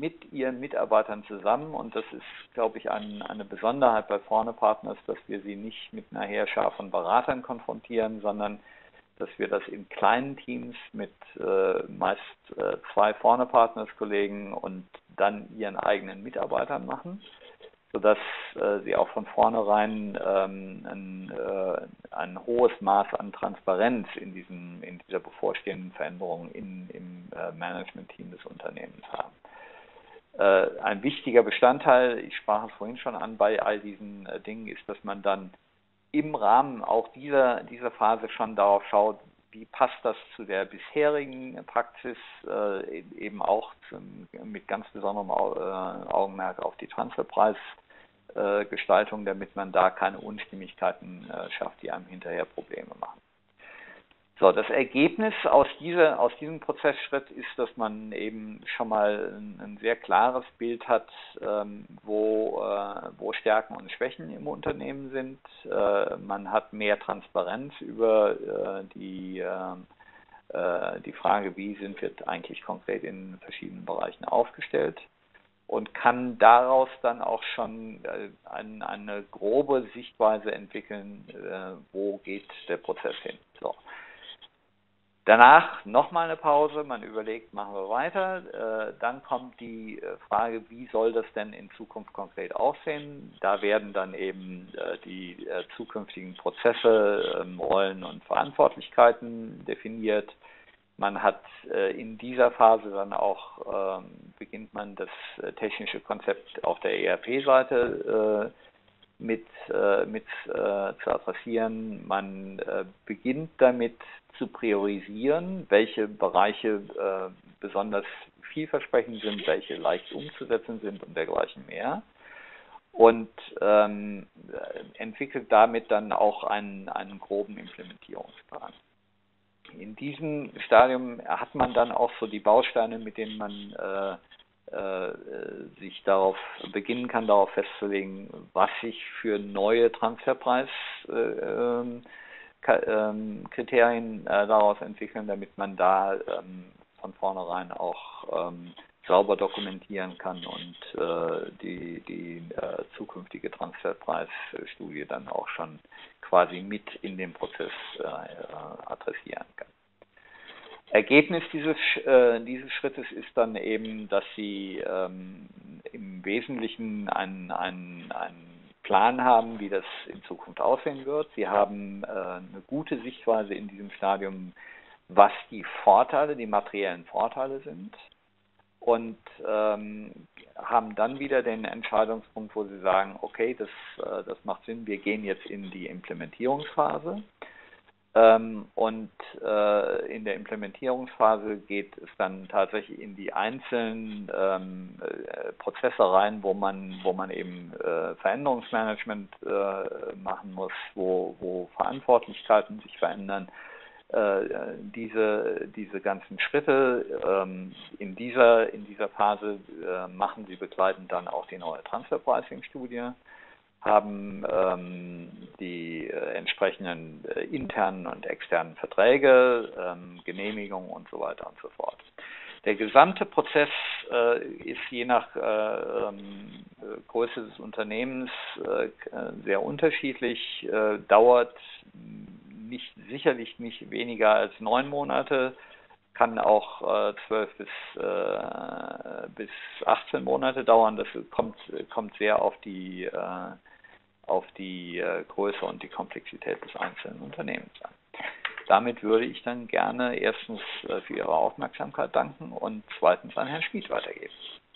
ihren Mitarbeitern zusammen, und das ist, glaube ich, ein, eine Besonderheit bei Vorne Partners, dass wir sie nicht mit einer Heerschar von Beratern konfrontieren, sondern dass wir das in kleinen Teams mit äh, meist äh, zwei Vorne Partners Kollegen und dann ihren eigenen Mitarbeitern machen, sodass äh, sie auch von vornherein ähm, ein, äh, ein hohes Maß an Transparenz in, diesem, in dieser bevorstehenden Veränderung in, im äh, Management-Team des Unternehmens haben. Äh, ein wichtiger Bestandteil, ich sprach es vorhin schon an, bei all diesen äh, Dingen ist, dass man dann im Rahmen auch dieser, dieser Phase schon darauf schaut, wie passt das zu der bisherigen Praxis, äh, eben auch zum, mit ganz besonderem Augenmerk auf die Transferpreisgestaltung, damit man da keine Unstimmigkeiten äh, schafft, die einem hinterher Probleme machen. So, das Ergebnis aus, dieser, aus diesem Prozessschritt ist, dass man eben schon mal ein, ein sehr klares Bild hat, ähm, wo, äh, wo Stärken und Schwächen im Unternehmen sind. Äh, man hat mehr Transparenz über äh, die, äh, die Frage, wie sind wir eigentlich konkret in verschiedenen Bereichen aufgestellt, und kann daraus dann auch schon äh, ein, eine grobe Sichtweise entwickeln, äh, wo geht der Prozess hin. So. Danach nochmal eine Pause, man überlegt, machen wir weiter. Äh, dann kommt die Frage, wie soll das denn in Zukunft konkret aussehen? Da werden dann eben äh, die äh, zukünftigen Prozesse, ähm, Rollen und Verantwortlichkeiten definiert. Man hat äh, in dieser Phase dann auch, ähm, beginnt man das äh, technische Konzept auf der E R P-Seite äh, mit, äh, mit äh, zu adressieren. Man äh, beginnt damit zu priorisieren, welche Bereiche äh, besonders vielversprechend sind, welche leicht umzusetzen sind und dergleichen mehr. Und ähm, entwickelt damit dann auch einen, einen groben Implementierungsplan. In diesem Stadium hat man dann auch so die Bausteine, mit denen man äh, äh, sich darauf beginnen kann, darauf festzulegen, was sich für neue Transferpreiskriterien äh, äh, daraus entwickeln, damit man da ähm, von vornherein auch ähm, sauber dokumentieren kann und äh, die, die äh, zukünftige Transferpreisstudie dann auch schon quasi mit in den Prozess äh, adressieren kann. Ergebnis dieses, äh, dieses Schrittes ist dann eben, dass Sie ähm, im Wesentlichen einen, einen, einen Plan haben, wie das in Zukunft aussehen wird. Sie haben äh, eine gute Sichtweise in diesem Stadium, was die Vorteile, die materiellen Vorteile sind, und ähm, haben dann wieder den Entscheidungspunkt, wo Sie sagen, okay, das, äh, das macht Sinn, wir gehen jetzt in die Implementierungsphase. Ähm, und äh, in der Implementierungsphase geht es dann tatsächlich in die einzelnen ähm, äh, Prozesse rein, wo man, wo man eben äh, Veränderungsmanagement äh, machen muss, wo, wo Verantwortlichkeiten sich verändern. Äh, diese, diese ganzen Schritte ähm, in dieser, in dieser Phase äh, machen Sie begleitend dann auch die neue Transfer-Pricing-Studie, haben ähm, die äh, entsprechenden äh, internen und externen Verträge, ähm, Genehmigungen und so weiter und so fort. Der gesamte Prozess äh, ist je nach äh, ähm, Größe des Unternehmens äh, sehr unterschiedlich, äh, dauert nicht, sicherlich nicht weniger als neun Monate, kann auch zwölf äh, bis, äh, bis achtzehn Monate dauern. Das kommt, kommt sehr auf die äh, auf die äh, Größe und die Komplexität des einzelnen Unternehmens an. Damit würde ich dann gerne erstens äh, für Ihre Aufmerksamkeit danken und zweitens an Herrn Schmid weitergeben.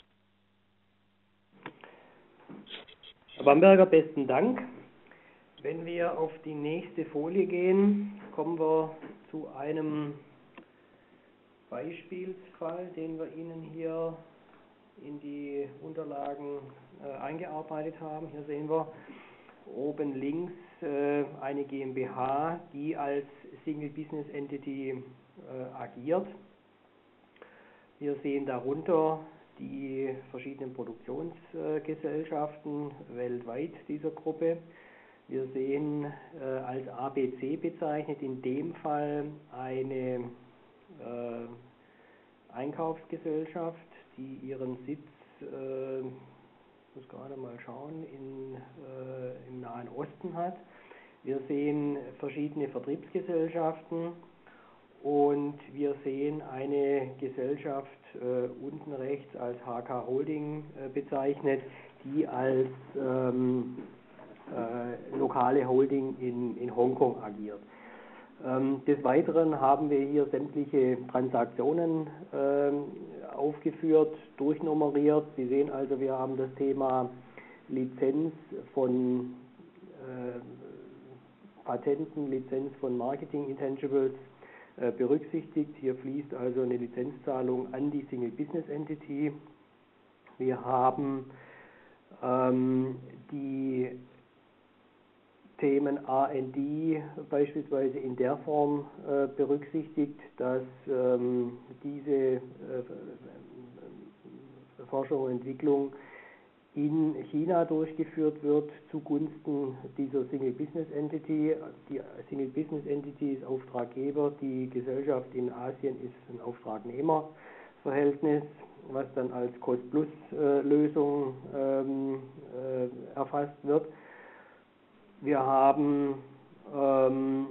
Herr Bamberger, besten Dank. Wenn wir auf die nächste Folie gehen, kommen wir zu einem Beispielsfall, den wir Ihnen hier in die Unterlagen äh, eingearbeitet haben. Hier sehen wir oben links äh, eine GmbH, die als Single Business Entity äh, agiert. Wir sehen darunter die verschiedenen Produktionsgesellschaften äh, weltweit dieser Gruppe. Wir sehen äh, als A B C bezeichnet in dem Fall eine äh, Einkaufsgesellschaft, die ihren Sitz äh, ich muss gerade mal schauen, in, äh, im Nahen Osten hat. Wir sehen verschiedene Vertriebsgesellschaften und wir sehen eine Gesellschaft äh, unten rechts als H K Holding äh, bezeichnet, die als ähm, äh, lokale Holding in, in Hongkong agiert. Ähm, des Weiteren haben wir hier sämtliche Transaktionen ähm, aufgeführt, durchnummeriert. Sie sehen also, wir haben das Thema Lizenz von äh, Patenten, Lizenz von Marketing Intangibles äh, berücksichtigt. Hier fließt also eine Lizenzzahlung an die Single Business Entity. Wir haben ähm, die Themen R und D beispielsweise in der Form äh, berücksichtigt, dass ähm, diese äh, Forschung und Entwicklung in China durchgeführt wird zugunsten dieser Single Business Entity. Die Single Business Entity ist Auftraggeber, die Gesellschaft in Asien ist ein Auftragnehmerverhältnis, was dann als Cost-Plus-Lösung ähm, äh, erfasst wird. Wir haben ähm,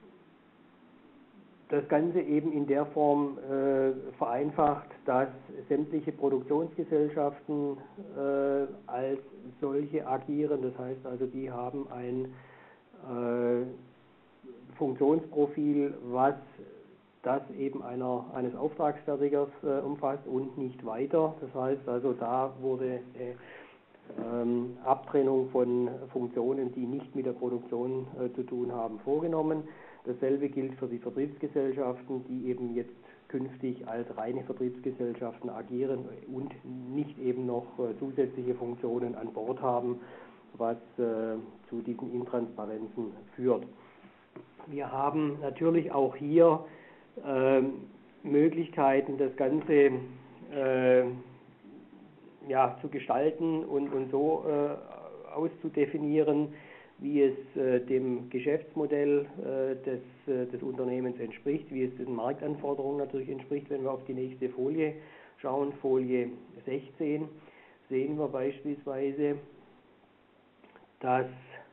das Ganze eben in der Form äh, vereinfacht, dass sämtliche Produktionsgesellschaften äh, als solche agieren. Das heißt also, die haben ein äh, Funktionsprofil, was das eben einer, eines Auftragsfertigers äh, umfasst und nicht weiter. Das heißt also, da wurde äh, ähm, Abtrennung von Funktionen, die nicht mit der Produktion äh, zu tun haben, vorgenommen. Dasselbe gilt für die Vertriebsgesellschaften, die eben jetzt künftig als reine Vertriebsgesellschaften agieren und nicht eben noch äh, zusätzliche Funktionen an Bord haben, was äh, zu diesen Intransparenzen führt. Wir haben natürlich auch hier äh, Möglichkeiten, das Ganze äh, ja, zu gestalten und, und so äh, auszudefinieren, wie es äh, dem Geschäftsmodell äh, des, äh, des Unternehmens entspricht, wie es den Marktanforderungen natürlich entspricht. Wenn wir auf die nächste Folie schauen, Folie sechzehn, sehen wir beispielsweise, dass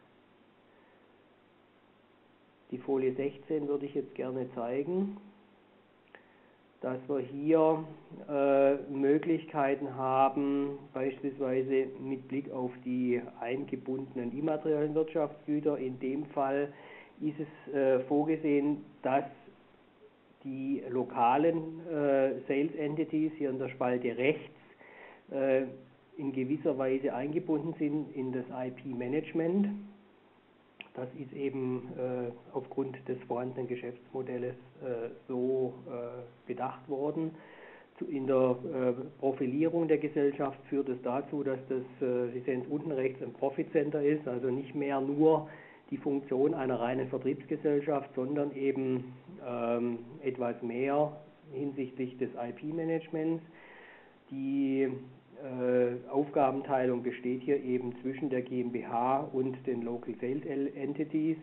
die Folie sechzehn würde ich jetzt gerne zeigen, dass wir hier äh, Möglichkeiten haben, beispielsweise mit Blick auf die eingebundenen immateriellen Wirtschaftsgüter. In dem Fall ist es äh, vorgesehen, dass die lokalen äh, Sales Entities hier in der Spalte rechts äh, in gewisser Weise eingebunden sind in das I P-Management. Das ist eben äh, aufgrund des vorhandenen Geschäftsmodells äh, so äh, bedacht worden. Zu, in der äh, Profilierung der Gesellschaft führt es dazu, dass das, äh, Sie sehen es unten rechts, ein Profit Center ist, also nicht mehr nur die Funktion einer reinen Vertriebsgesellschaft, sondern eben ähm, etwas mehr hinsichtlich des I P-Managements. Die Äh, Aufgabenteilung besteht hier eben zwischen der GmbH und den Local Sales Entities.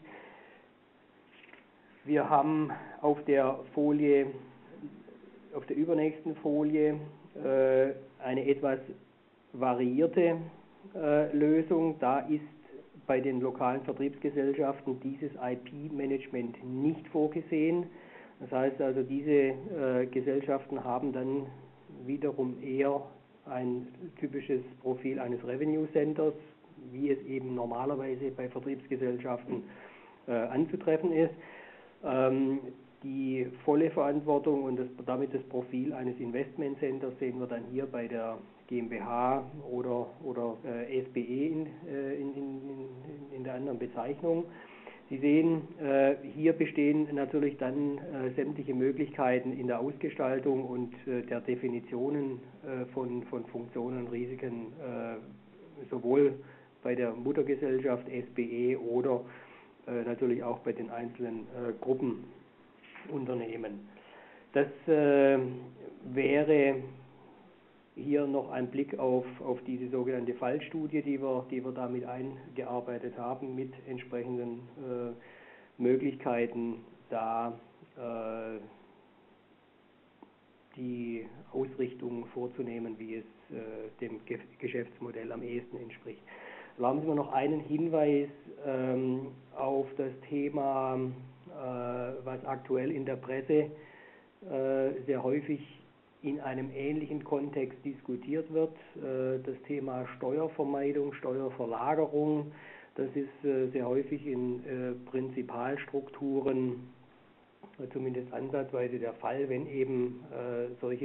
Wir haben auf der Folie, auf der übernächsten Folie äh, eine etwas variierte äh, Lösung. Da ist bei den lokalen Vertriebsgesellschaften dieses I P-Management nicht vorgesehen. Das heißt also, diese äh, Gesellschaften haben dann wiederum eher ein typisches Profil eines Revenue Centers, wie es eben normalerweise bei Vertriebsgesellschaften äh, anzutreffen ist. Ähm, die volle Verantwortung und das, damit das Profil eines Investment Centers sehen wir dann hier bei der GmbH oder, oder äh, S B E in, äh, in, in, in der anderen Bezeichnung. Sie sehen, äh, hier bestehen natürlich dann äh, sämtliche Möglichkeiten in der Ausgestaltung und äh, der Definitionen äh, von, von Funktionen und Risiken, äh, sowohl bei der Muttergesellschaft S B E oder äh, natürlich auch bei den einzelnen äh, Gruppenunternehmen. Das äh, wäre hier noch ein Blick auf, auf diese sogenannte Fallstudie, die wir, die wir damit eingearbeitet haben, mit entsprechenden äh, Möglichkeiten, da äh, die Ausrichtung vorzunehmen, wie es äh, dem Ge Geschäftsmodell am ehesten entspricht. Erlauben Sie mir noch einen Hinweis ähm, auf das Thema, äh, was aktuell in der Presse äh, sehr häufig in einem ähnlichen Kontext diskutiert wird, äh, das Thema Steuervermeidung, Steuerverlagerung. Das ist äh, sehr häufig in äh, Prinzipalstrukturen zumindest ansatzweise der Fall, wenn eben äh, solche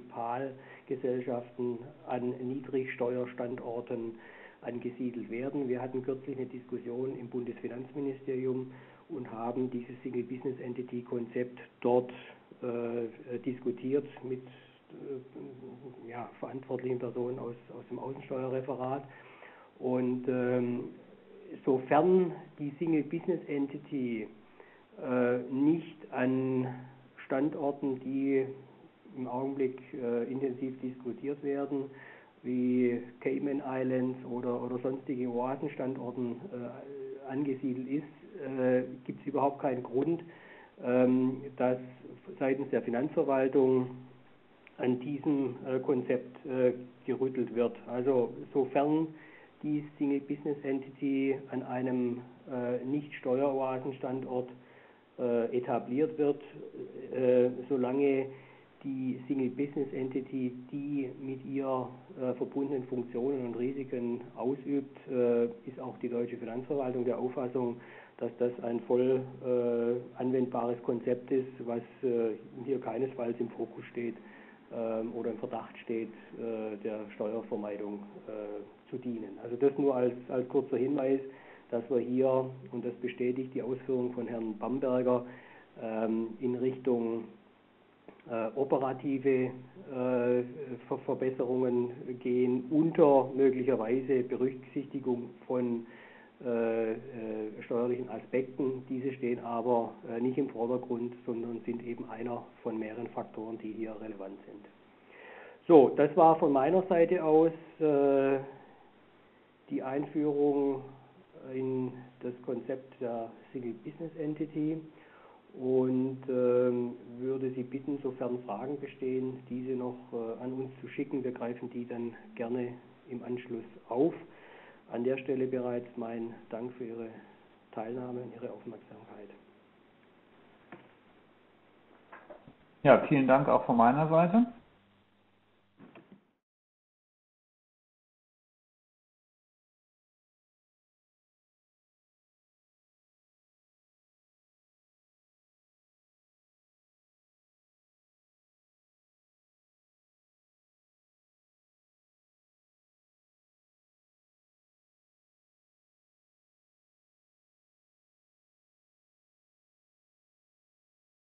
Prinzipalgesellschaften an Niedrigsteuerstandorten angesiedelt werden. Wir hatten kürzlich eine Diskussion im Bundesfinanzministerium und haben dieses Single Business Entity Konzept dort äh, diskutiert mit äh, ja, verantwortlichen Personen aus, aus dem Außensteuerreferat. Und ähm, sofern die Single Business Entity äh, nicht an Standorten, die im Augenblick äh, intensiv diskutiert werden, wie Cayman Islands oder, oder sonstige Oasenstandorten äh, angesiedelt ist, äh, gibt es überhaupt keinen Grund, ähm, dass seitens der Finanzverwaltung an diesem äh, Konzept äh, gerüttelt wird. Also sofern die Single Business Entity an einem äh, nicht Steueroasenstandort äh, etabliert wird, äh, solange die Single Business Entity die mit ihr äh, verbundenen Funktionen und Risiken ausübt, äh, ist auch die deutsche Finanzverwaltung der Auffassung, dass das ein voll äh, anwendbares Konzept ist, was äh, hier keinesfalls im Fokus steht äh, oder im Verdacht steht, äh, der Steuervermeidung äh, zu dienen. Also das nur als, als kurzer Hinweis, dass wir hier, und das bestätigt die Ausführung von Herrn Bamberger, ähm, in Richtung äh, operative äh, Ver Verbesserungen gehen, unter möglicherweise Berücksichtigung von äh, äh, steuerlichen Aspekten. Diese stehen aber äh, nicht im Vordergrund, sondern sind eben einer von mehreren Faktoren, die hier relevant sind. So, das war von meiner Seite aus äh, die Einführung in das Konzept der Single Business Entity und ähm, würde Sie bitten, sofern Fragen bestehen, diese noch äh, an uns zu schicken. Wir greifen die dann gerne im Anschluss auf. An der Stelle bereits mein Dank für Ihre Teilnahme und Ihre Aufmerksamkeit. Ja, vielen Dank auch von meiner Seite.